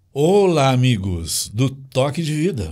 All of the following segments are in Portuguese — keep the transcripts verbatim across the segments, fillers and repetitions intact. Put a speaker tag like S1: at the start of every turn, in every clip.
S1: Olá, amigos do Toque de Vida.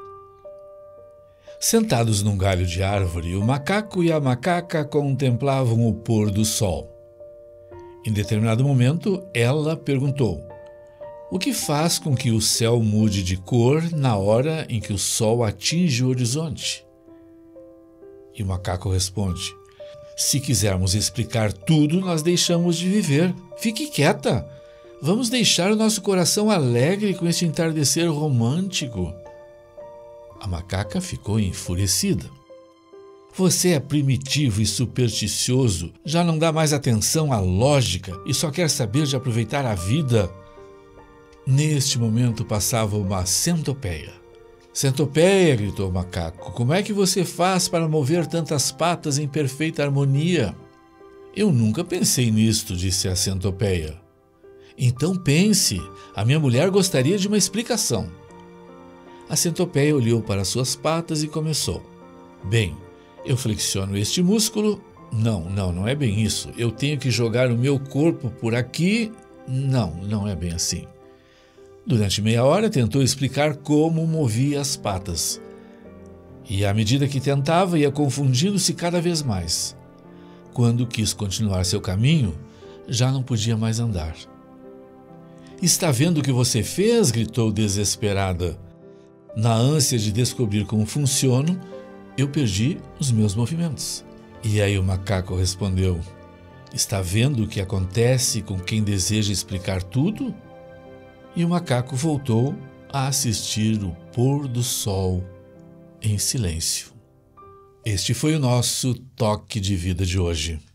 S1: Sentados num galho de árvore, o macaco e a macaca contemplavam o pôr do sol. Em determinado momento, ela perguntou: o que faz com que o céu mude de cor na hora em que o sol atinge o horizonte? E o macaco responde: se quisermos explicar tudo, nós deixamos de viver. Fique quieta! Vamos deixar o nosso coração alegre com este entardecer romântico. A macaca ficou enfurecida. Você é primitivo e supersticioso, já não dá mais atenção à lógica e só quer saber de aproveitar a vida. Neste momento passava uma centopeia. Centopeia, gritou o macaco, como é que você faz para mover tantas patas em perfeita harmonia? Eu nunca pensei nisto, disse a centopeia. Então pense, a minha mulher gostaria de uma explicação. A centopeia olhou para suas patas e começou. Bem, eu flexiono este músculo. Não, não, não é bem isso. Eu tenho que jogar o meu corpo por aqui. Não, não é bem assim. Durante meia hora tentou explicar como movia as patas. E à medida que tentava, ia confundindo-se cada vez mais. Quando quis continuar seu caminho, já não podia mais andar. Está vendo o que você fez? Gritou desesperada. Na ânsia de descobrir como funciono, eu perdi os meus movimentos. E aí o macaco respondeu: está vendo o que acontece com quem deseja explicar tudo? E o macaco voltou a assistir o pôr do sol em silêncio. Este foi o nosso Toque de Vida de hoje.